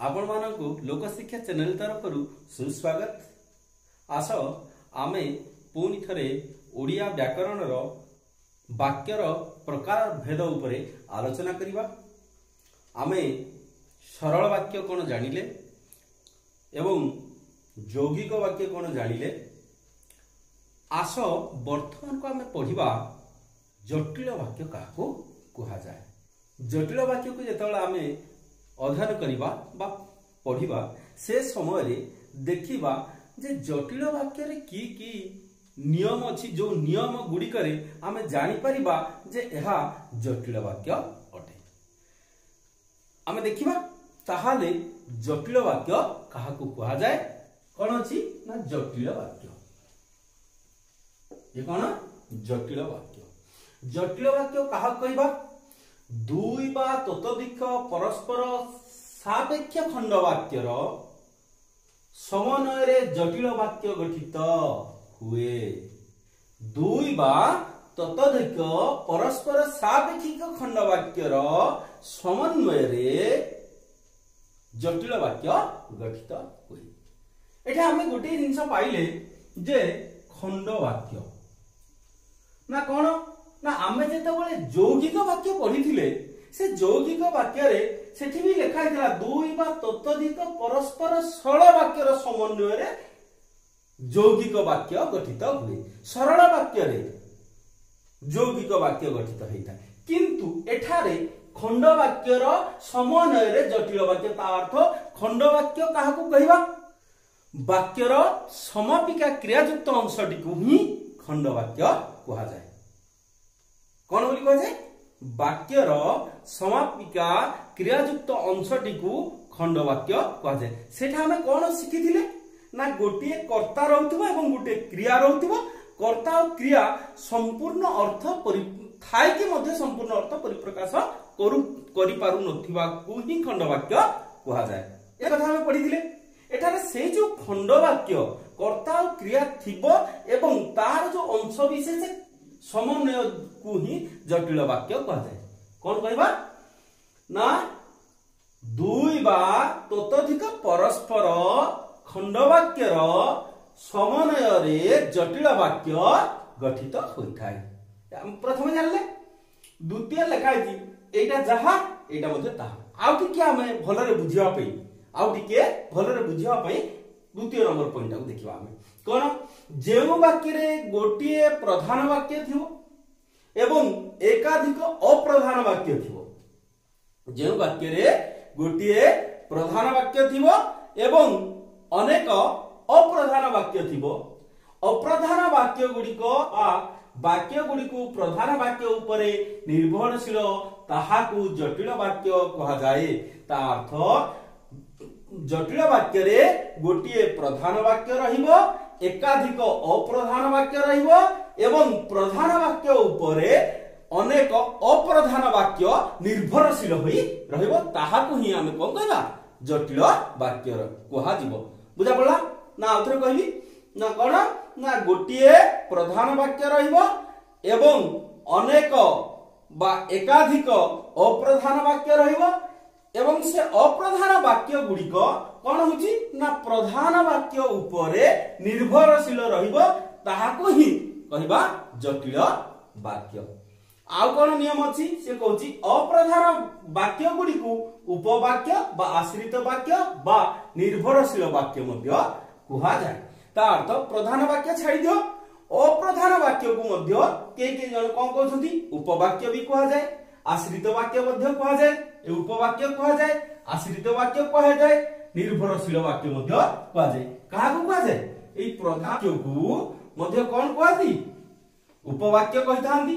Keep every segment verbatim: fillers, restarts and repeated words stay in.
आपण मानकु लोकशिक्षा चैनल तरफ सुस्वागत। आस आमे पुणी थरे ओडिया व्याकरण रो वाक्यर प्रकार भेद उपरे आलोचना करिबा। आमे सरल वाक्य कोन जानिले एवं यौगिक वाक्य कोन जानिले। आस वर्तमान को आमे पढ़िबा जटिल वाक्य काको कहा जाए। जटिल वाक्य को जेतबेला आमे अध्ययन करिबा बा पढ़िबा से समय रे देखिबा जे जटिल वाक्य रे की की नियम अछि, जो नियम गुडी करे आमे जानि परिबा जे एहा जटिल वाक्य अटे। आमे देखिबा ताहाले जटिल वाक्य काहाकू कहा जाए। कोन अछि ना जटिल वाक्य। ये कोन जटिल वाक्य। जटिल वाक्य काहा कहबा दुई बा ततोधिक परस्पर सापेक्ष खंड वाक्यर समन्वय रे जटिल वाक्य गठित हुए। दुई बा ततोधिक परस्पर सापेक्षिक खंड वाक्यर समन्वय रे जटिल वाक्य गठित हुए। एठा हमें गोटे जिंस पाइले जे खंड वाक्य ना कोन ना आमे जेतबेले यौगिक वाक्य पढ़िथिले से यौगिक वाक्य रे सेठी भी लिखा हितला दुई बा ततोधिक परस्पर सरल वाक्यर समन्वय रे यौगिक वाक्य गठित हुए। सरल वाक्य रे यौगिक वाक्य गठित होइता, किंतु एठारे खंड वाक्यर समन्वय रे जटिल वाक्य। ता अर्थ खंड वाक्य काहाकू कहबा वाक्यर समापिका क्रियायुक्त अंशटी को ही खंड वाक्य कहा जाए। कौन बोली कहा जाए वाक्यर समापिका क्रियायुक्त अंशटी को खंड वाक्य कहा जाए। सेठा हमें कौन शिखिथिले ना गोटे कर्ता रहउथिबो एवं गोटे क्रिया रहउथिबो। कर्ता और क्रिया संपूर्ण अर्थ थाई कि मध्य संपूर्ण अर्थ परिप्रकाश करू करि पारु नथिबा को ही खंड वाक्य कहा जाए। ए कथा हमें पढ़िथिले। एठारे से जो खंड वाक्य कर्ता और क्रिया थिबो एवं तार जो अंश विशेष समन्वय को ही जटिल वाक्य कहा जाए। कौन कहबा ना दुई बा ततोधिक परस्पर खंड वाक्यर समन्वय रे जटिल वाक्य गठित होइथाय। प्रथम जानले द्वितीय लिखाई एटा जहा एटा मध्ये ताहा आउ टिके हमें भलरे बुझिया पई आउ टिके भलरे बुझिया पई द्वितीय नंबर पॉइंट को देखिबा। हमें कोन जेउ वाक्य रे गोटिए प्रधान वाक्य थिबो एवं एकाधिक अप्रधान वाक्य थिबो। जेउ वाक्य रे गोटिए प्रधान वाक्य थिबो एवं अनेक अप्रधान वाक्य थिबो। अप्रधान वाक्य गुडी को आ वाक्य गुडी को प्रधान वाक्य उपरे निर्भरशील ताहाकू जटिल वाक्य कहा जाए। ता अर्थ जटिल वाक्य रे गोटिए प्रधान वाक्य रहिबो, एकाधिक अप्रधान वाक्य रहिबो एवं प्रधान वाक्य उपरे अनेक अप्रधान वाक्य निर्भरशील होई रहिबो। ताहाकू ही हमें कोन कहबा जटिल वाक्य कहा जिवो। बुझा पड़ला ना आउथरे कहबी ना कोन ना गोटिए प्रधान वाक्य रहिबो एवं अनेक बा एकाधिक अप्रधान वाक्य रहिबो एवं से अप्रधान वाक्य गुडी को कोन होची ना प्रधान वाक्य उपरे निर्भरशील रहिबो। ताहाको ही कहबा जटिल वाक्य। आउ कोन नियम अछि से कहूची अप्रधान वाक्य गुडी को उपवाक्य बा आश्रित वाक्य बा निर्भरशील वाक्य मध्य कहा जाए। ता अर्थ प्रधान वाक्य छाड़ी दियो अप्रधान वाक्य को मध्य के के जन कोन कहउछंती उपवाक्य भी कहा जाए, आश्रित वाक्य मध्य कहा जाए, उपवाक्य कहा जाए, आश्रित वाक्य कहा जाए, निर्भरशील वाक्य मध्य कहा जाए। काहा को कहा जाए एई प्रधान वाक्य को मध्य कोन कहती उपवाक्य कहितांती,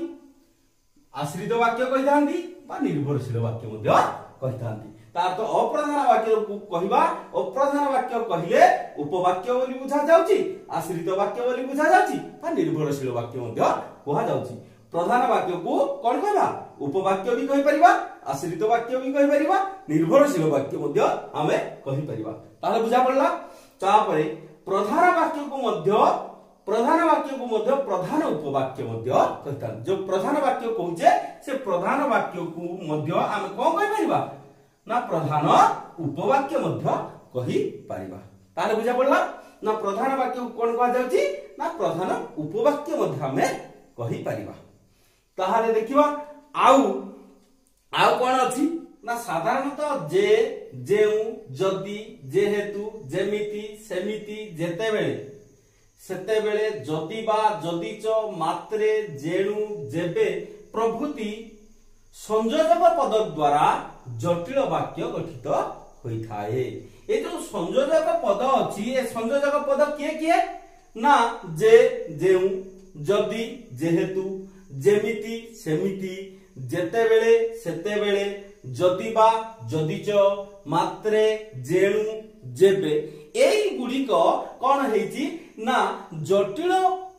आश्रित वाक्य कहितांती बा निर्भरशील वाक्य मध्य कहितांती। तार तो अप्रधान वाक्य को कहिबा अप्रधान वाक्य कहिले उपवाक्य बोली बुझा जाउची, आश्रित वाक्य बोली बुझा जाउची बा निर्भरशील वाक्य मध्य कहा जाउची। प्रधान वाक्य को कोन कहबा उपवाक्य भी कहि परिबा, आश्रित वाक्य भी कहि परिबा, निर्भरशील वाक्य मध्य हमें कहि परिबा। ताले बुझा पड़ला। तापरे प्रधान वाक्य को मध्य प्रधान वाक्य को मध्य प्रधान उपवाक्य मध्य कहिता। जो प्रधान वाक्य कहूचे से प्रधान वाक्य को मध्य हमें कोन कहि परिबा ना प्रधान उपवाक्य मध्य कहि परिबा। ताले बुझा पड़ला ना प्रधान वाक्य को कोन कहा जाउची ना प्रधान उपवाक्य मध्य हमें कहि परिबा। ताहाले देखिबा आउ आउ कोन अछि ना साधारणतः जे जेउ जदि जेहेतु जेमिति सेमिति जेते बेले सेते बेले जदि बा जदिच मात्रे जेणु जेबे प्रभृति संयोजक पद द्वारा जटिल वाक्य गठित होइथाए। ए जो संयोजक पद अछि ए संयोजक पद किए किए ना जे जेउ जदि जेहेतु जेमिति सेमिति जेते बेले सेते बेले जदि बा जदिच मात्रे जेणु जेबे एई गुड़िक कौन हेची ना जटिल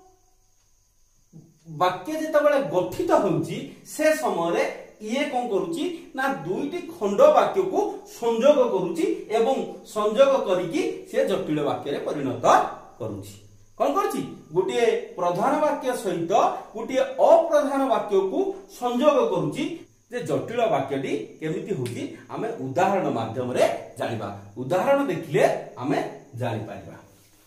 वाक्य जेतबेले गठित होउची से समय ये कौन करूची ना दुईटी खंड वाक्य को संयोग करूची एवं संयोग करिकी से जटिल वाक्य रे परिणत करूची। कौन करूची गोटे प्रधान वाक्य सहित गोटे अप्रधान वाक्य को संयोग करूची जे जटिल वाक्यटी केमिति होची आमे उदाहरण माध्यम रे जानिबा। उदाहरण देखिले आमे जानि पाइबा।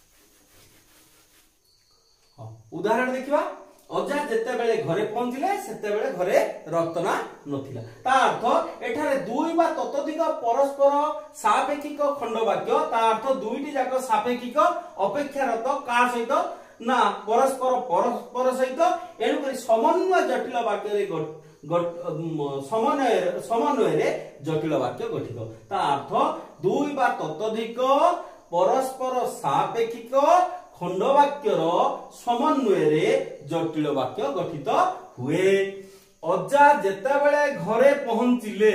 उदाहरण देखिबा अजा जेते बेले घरे पहुंचिले सेते बेले घरे रत्ना नथिला। ता अर्थ एठारे दुई बा ततोधिक परस्पर सापेक्षिक खंड वाक्य ता अर्थ दुईटी जाक सापेक्षिक अपेक्षारत का सहित ना परस्पर परस्पर सहित एनु करी समन्वय जटिल वाक्य रे समन्वय समन्वय रे जटिल वाक्य गठित। ता अर्थ दुई बा ततोधिक परस्पर सापेक्षिक खंड वाक्यर समन्वय रे जटिल वाक्य गठित हुए। अजा जेते बेले घरे पहुंचिले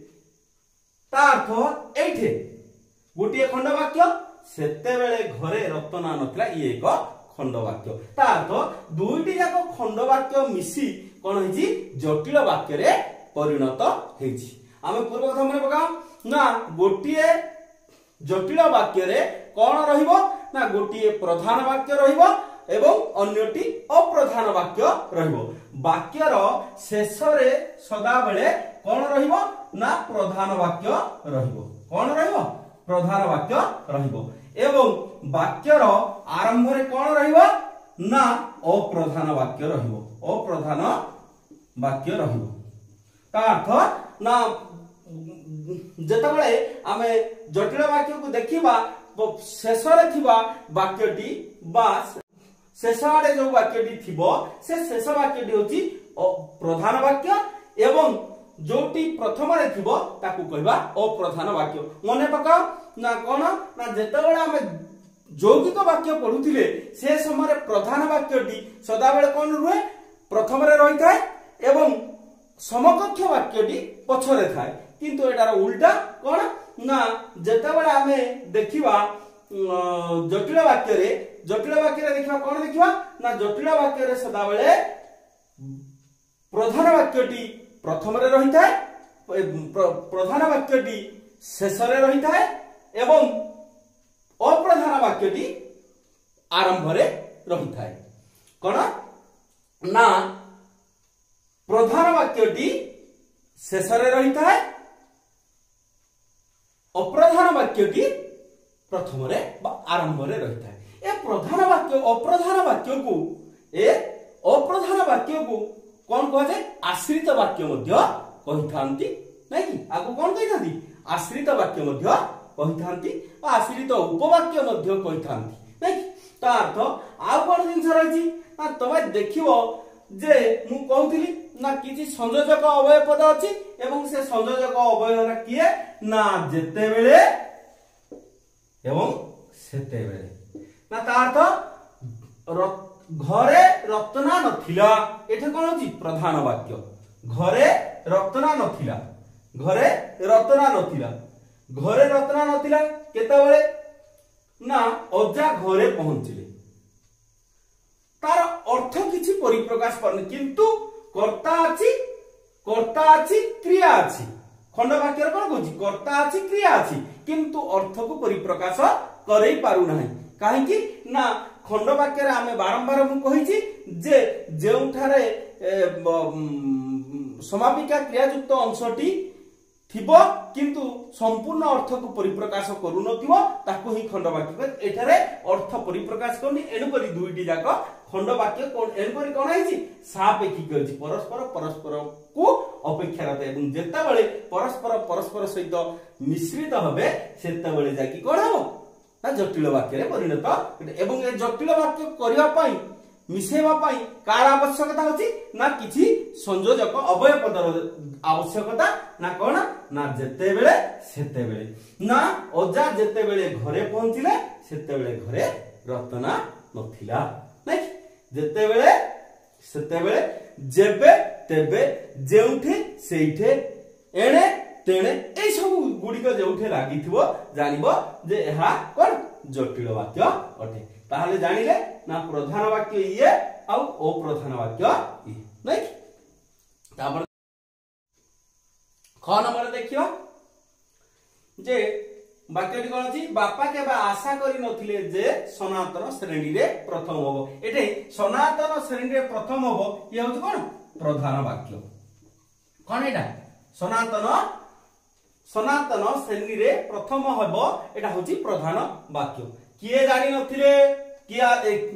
ता अर्थ एठे गोटे खंड वाक्य सेते बेले घरे रत्ना नथिला ये एक खंड वाक्य। ता अर्थ दुईटी जाक खंड वाक्य मिसी कोन हेची जटिल वाक्य रे परिणत हेची। आमे पूर्व कथा मने पका ना गोटिए जटिल वाक्य रे कोन रहिबो ना गोटिए प्रधान वाक्य रहिबो एवं अन्यटी अप्रधान वाक्य रहिबो। वाक्यर शेष रे सदा बेले कोन रहिबो ना प्रधान वाक्य रहिबो। कोन रहिबो प्रधान वाक्य रहिबो एवं वाक्यर आरंभ रे कोन रहिबो ना अप्रधान वाक्य रहिबो। अप्रधान वाक्य रहिबो। ता अर्थ ना जेतबेले आमे जटिल वाक्य को देखिबा शेष रे थिबा वाक्यटी बा शेष आडे जो वाक्यटी थिबो से शेष वाक्यटी होची प्रधान वाक्य एवं जोटी प्रथम रे थिबो ताकू कहबा अप्रधान वाक्य। मने पका ना कोन ना जेतबेले आमे यौगिक वाक्य पढुथिले से समय प्रधान वाक्यटी सदा बेले कोन रुहे प्रथम रे रही थाए एवं समकक्ष वाक्यटी पछरे थाए। किंतु एटार उल्टा कोन ना जेतबेले आमे देखिबा जटिल वाक्य रे जटिल वाक्य रे देखिबा कोन देखिबा ना जटिल वाक्य रे सदा बेले प्रधान वाक्यटी प्रथम रे रही थाए प्रधान वाक्यटी शेष रे रही थाए एवं अप्रधान वाक्यटी आरंभ रे रही थाए। कोन ना प्रधान वाक्यटी शेष रे रही थाए अप्रधान वाक्यटी प्रथम रे बा आरंभ रे रही थाए। ए प्रधान वाक्य अप्रधान वाक्य को ए अप्रधान वाक्य को कोन कह जाय आश्रित वाक्य मध्य कहिथांती नै कि आगु कोन कहिथांती आश्रित वाक्य मध्य कहिथांती बा आश्रित उपवाक्य मध्य कहिथांती नै कि। ता अर्थ आ कोन जिंस रहिछि ना तमे देखिबो जे मु कहउथिली ना किछि संयोजक अवयव पद अछि एवं से संयोजक अवयव रा किए ना जेते बेले एवं सेते बेले ना ता अर्थ घरे रत्ना नथिला एठे कोन अछि प्रधान वाक्य घरे रत्ना नथिला घरे रत्ना नथिला घरे रत्ना नथिला केते बेले ना अजा घरे पहुंचिले तार अर्थ किछि परिप्रकाश करने किंतु कर्ता अछि कर्ता अछि क्रिया अछि खंड वाक्य कोन कहछि कर्ता अछि क्रिया अछि किंतु अर्थ को परिप्रकाश करई पारु नाही। काहे कि ना खंड वाक्य रे आमे बारंबार मु कहिछि जे जेउठारे समापिका क्रियायुक्त अंशटी थिबो किंतु संपूर्ण अर्थ को परिप्रकाश करू नथिबो ताको ही खंड वाक्य एठारे अर्थ परिप्रकाश करनी एनु करी दुईटी जाक खंड वाक्य कोन एनु करी कोन आइछि सापेक्षिक अछि परस्पर परस्पर को अपेक्षारत एवं जेता बेले परस्पर परस्पर सहित मिश्रित हबे सेता बेले जाकी कोन हो ना जटिल वाक्य रे परिणत एवं ए जटिल वाक्य करिया पई मिसेवा पाई कार आवश्यकता होची ना किछि संयोजक अवय पदर आवश्यकता ना कोन ना जेते बेले सेते बेले ना ओजा जेते बेले घरे पहुंचिले सेते बेले घरे रत्ना नथिला नै जेते बेले सेते बेले जेबे तेबे जेउठे सेइठे एणे तेणे ए सब गुडिक जेउठे लागिथिबो जानिबो जे एहा कोन जटिल वाक्य अटे ताहले जानिले ना प्रधान वाक्य ये आ अप्रधान वाक्य ये नै तापर ख नंबर देखियो जे वाक्यटी कोन अछि बापा केबा आशा करि नथिले जे सनातन श्रेणी रे प्रथम होबो एटे सनातन श्रेणी रे प्रथम होबो ये होत कोन प्रधान वाक्य कोन एटा सनातन सनातन श्रेणी रे प्रथम होबो एटा होची प्रधान वाक्य किए जानि नथिले किया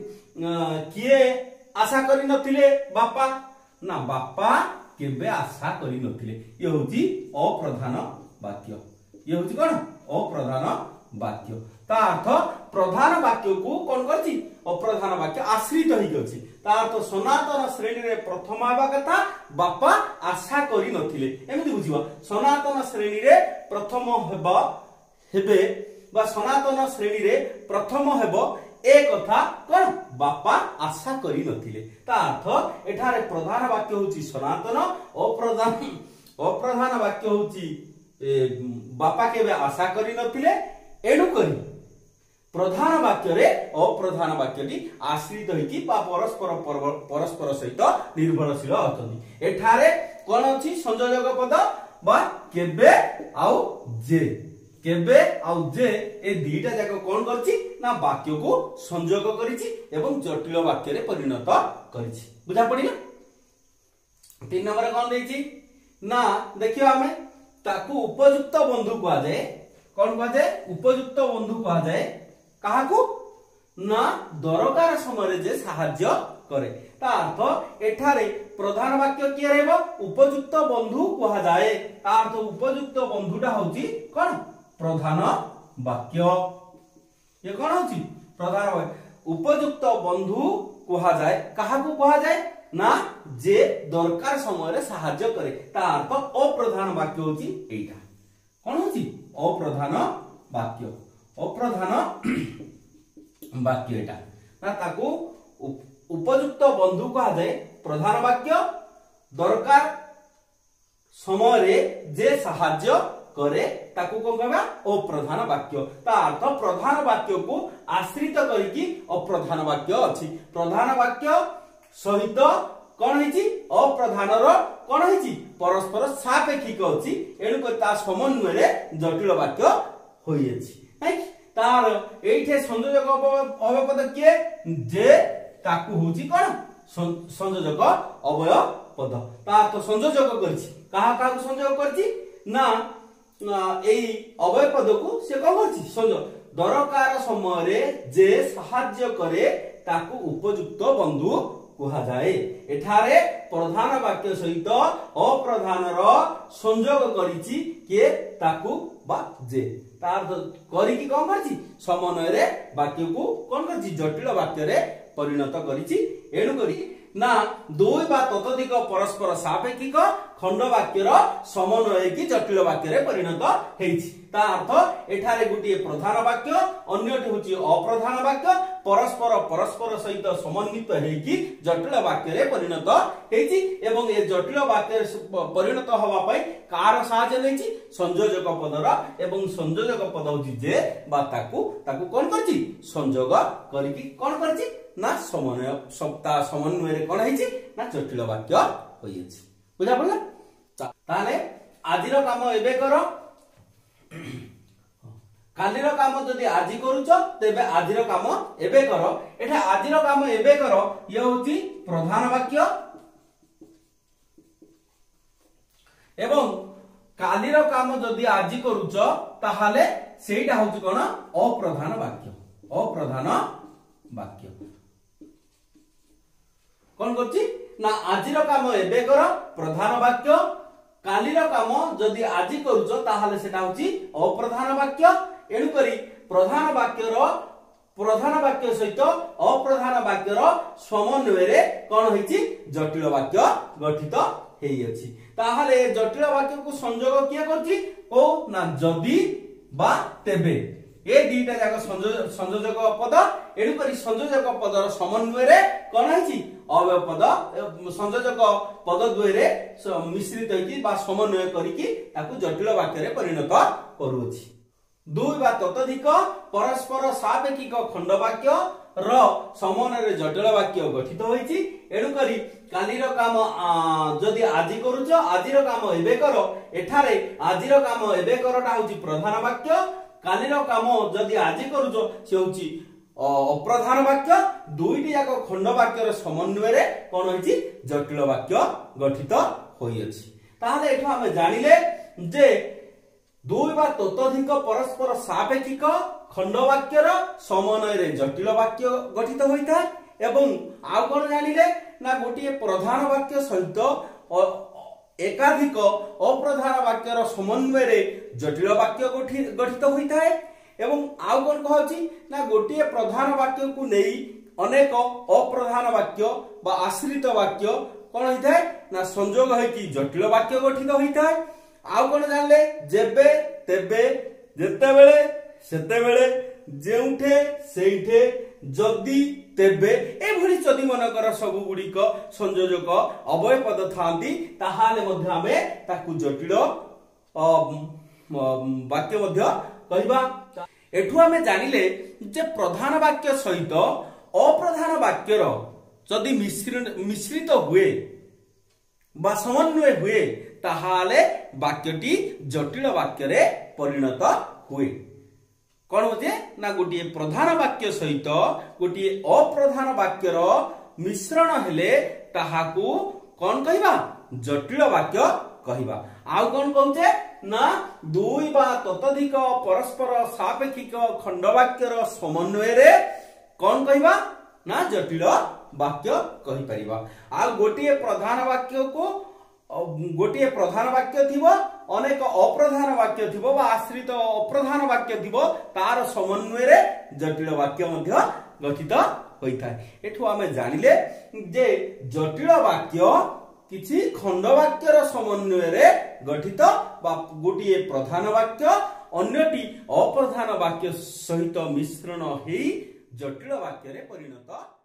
किए आशा करि नथिले बापा ना बापा केबे आशा करि नथिले ये होची अप्रधान वाक्य ये होची कोन अप्रधान वाक्य ता अर्थ प्रधान वाक्य को कोन करछि अप्रधान वाक्य आश्रित होई गछि ता अर्थ सनातन श्रेणी रे प्रथम आबा कथा बापा आशा करि नथिले एमिति बुझिबा सनातन श्रेणी रे प्रथम हेबा हेबे बा सनातन श्रेणी रे प्रथम हेबो ए कथा कोन बापा आशा करि नथिले ता अर्थ एठारे प्रधान वाक्य होची सनातन अप्रधान अप्रधान वाक्य होची बापा केबे आशा करि नथिले एडु करी प्रधान वाक्य रे अप्रधान वाक्यटी आश्रित होइकी बा परस्पर परस्पर सहित निर्भरशील अछंती एठारे कोन अछि संयोजक पद बा केबे आउ जे केबे आउ जे ए दीटा जाक कोन करछि ना वाक्य को संयोग करिछि एवं जटिल वाक्य रे परिणत करिछि बुझा पड़िला तीन नंबर कोन देछि ना देखियो हमें ताकू उपयुक्त बंधु कहा जाए कोन कहा जाए उपयुक्त बंधु कहा जाए काहा को ना दरकार समय जे सहाय्य करे ता अर्थ एठारे प्रधान वाक्य किए रहबो उपयुक्त बंधु कहा जाए ता अर्थ उपयुक्त बंधुटा होची कोन प्रधान वाक्य ये कोन होची प्रधान वाक्य उपयुक्त बंधु कहा जाए काहा को कहा जाए ना जे दरकार समय रे सहाय्य करे ता अर्थ अप्रधान वाक्य होची एटा कोन होची अप्रधान वाक्य अप्रधान वाक्य एटा ना ताको उपयुक्त बंधु कहा जाए प्रधान वाक्य दरकार समय रे जे सहाय्य करे ताको कोन कहबा अप्रधान वाक्य ता अर्थ प्रधान वाक्य को आश्रित करिकी अप्रधान वाक्य अछि प्रधान वाक्य सहित कोन हिची अप्रधान रो कोन हिची परस्पर सापेक्षिक अछि एनु को ता समन्वय रे जटिल वाक्य होई अछि नै तार एठे संयोजक अवय पद के जे ताकू होची कोन संयोजक अवय पद ता तो संयोजक करछि कहा का संयोजक करछि ना एई अवय पद को से कोन करछि संयोजक दरकार समय रे जे सहाय्य करे ताकू उपयुक्त बंधु कहा जाए एठारे प्रधान वाक्य सहित अप्रधान रो संयोग करिछि के ताकू बा जे तार करी की कोन करछि समन्वय रे वाक्य को कोन करछि जटिल वाक्य रे परिणत करिछि एनु करी ना दुई बा ततोधिक परस्पर सापेक्षिक खंड वाक्यर समन्वय की जटिल वाक्य रे परिणत हेछि ता अर्थ एठारे गुटी प्रधान वाक्य अन्यटी होछि अप्रधान वाक्य परस्पर परस्पर सहित समन्वित हेकी जटिल वाक्य रे परिणत हेछि एवं ए जटिल वाक्य परिणत होवा पई कार सहाय्य लेछि संयोजक पदर एवं संयोजक पद होछि जे बा ताकू ताकू कोन करछि संयोग करिकि कोन करछि ना समन्वय सप्ताह समन्वय रे कोन हेछि ना जटिल वाक्य होइछि बुझा पड़ला ताले आजिर काम एबे करो कालीर काम जदि आजि करूछ तेबे आजिर काम एबे करो एठा आजिर काम एबे करो ये होछि प्रधान वाक्य एवं कालीर काम जदि आज करूच ताहाले सेटा होची कोन अप्रधान वाक्य अप्रधान वाक्य कौन करछि ना आजिर काम एबे कर प्रधान वाक्य कालीर काम जदि आज करूच ताहाले सेटा होची अप्रधान वाक्य एणु करी प्रधान वाक्यर प्रधान वाक्य सहित अप्रधान वाक्यर समन्वय रे कोन होईची जटिल वाक्य गठित हेई अछि ताहाले जटिल वाक्य को संयोग किया करछि को ना जदि बा तेबे ए दीटा जाक संयोजक पद एणु करी संयोजक पदर समन्वय रे कोन होईची अव्यय पद संयोजक पद द्वय रे मिश्रित होईकी बा समन्वय करिकी ताकू जटिल वाक्य रे परिणत करूछि दुई बा ततोधिक परस्पर सापेक्षिक खंडवाक्य र समन्वय रे जटिल वाक्य गठित होईची एणु करी कालीर काम जदि आज करूच आजिर काम एबे कर एठारे आजिर काम एबे करटा होची प्रधान वाक्य कालीर काम जदि आज करूच से होची अप्रधान वाक्य दुईटी जाक खंडवाक्य रे समन्वय रे कोन होईची जटिल वाक्य गठित होई अछि ताहाले एठो हम जानिले जे दुई बा ततोधिक परस्पर सापेक्षिक खंडवाक्यर समन्वय रे जटिल वाक्य गठित होइता एवं आउ कोन जानिले ना गोटिए प्रधान वाक्य सहित एकाधिक अप्रधान वाक्यर समन्वय रे जटिल वाक्य गठित होइता एवं आउ कोन कहछि ना गोटिए प्रधान वाक्य को नेई अनेक अप्रधान वाक्य बा आश्रित वाक्य कोन होइता ना संयोग होइकी जटिल वाक्य गठित होइता आउ कोन जानले जेबे तेबे जेतेबेले सेतेबेले जेउठे सेइठे जदि तेबे ए भली जदि मनकर सब गुडी को संयोजक अव्यय पद थांती ताहाले मध्ये हमें ताकू जटिल वाक्य मध्ये कहबा एठु हमें जानिले जे प्रधान वाक्य सहित अप्रधान वाक्यर जदि मिश्रित मिश्रित हुए बा समन्वय हुए ताहाले वाक्यटी जटिल वाक्य रे परिणत हुए कोन होजे ना गोटिए प्रधान वाक्य सहित गोटिए अप्रधान वाक्यर मिश्रण हेले ताहाकू कोन कहबा जटिल वाक्य कहबा आउ कोन कहउचे ना दुई बा ततोधिक परस्पर सापेक्षिक खंडवाक्यर समन्वय रे कोन कहबा ना जटिल वाक्य कहि परिबा आ गोटिए प्रधान वाक्य को गोटिए प्रधान वाक्य थिबो अनेक अप्रधान वाक्य थिबो बा आश्रित अप्रधान वाक्य थिबो तार समन्वय रे जटिल वाक्य मध्ये गठित होइथाय एठु हमें जानिले जे जटिल वाक्य किछि खंड वाक्यर समन्वय रे गठित बा गोटिए प्रधान वाक्य अन्यटी अप्रधान वाक्य सहित मिश्रण हेई जटिल वाक्य रे परिणत